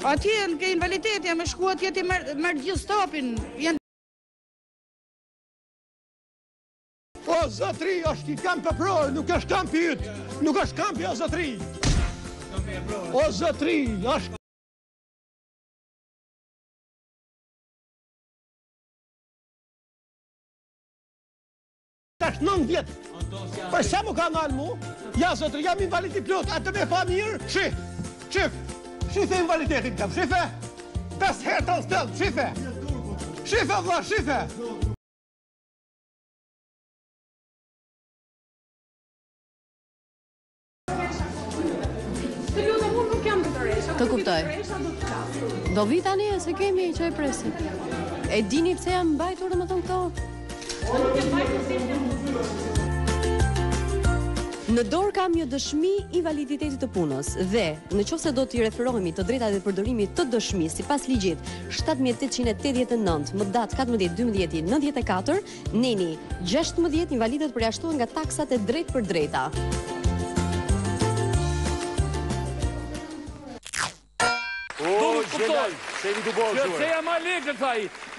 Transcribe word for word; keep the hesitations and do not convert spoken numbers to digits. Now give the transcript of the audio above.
Atje ke invaliditeti, me shku atje ti merr gjithë stopin. O, zotri, është i kamp për prorë, nuk është kampi ytë, nuk është kampi, o, zotri. O, zotri, është... Tash nëntë vjetë. Për sa mu ka nalë mu? Ja, zotri, jam invalid i plot, atë me fa mirë, shif, shif, shife invaliditetin kam, shife, pes herë të stëllë, shife, shife, vla, shife. Të kuptoj. Do vi tani e se kemi që e presim. E dini pse jam mbajtur dhe më thënë këto? Në dorë kam një dëshmi i validitetit të punës dhe në qoftë se do t'i referohemi të drejtat dhe përdorimit të dëshmisë sipas ligjit shtatë mijë tetëqind e tetëdhjetë e nëntë më datë katërmbëdhjetë dymbëdhjetë nëntëdhjetë e katër, neni gjashtëmbëdhjetë invalidet përjashtohen nga taksat e drejtë për drejta. O, gjelaj, se vi të bërë. Që se jam a legë të thaj,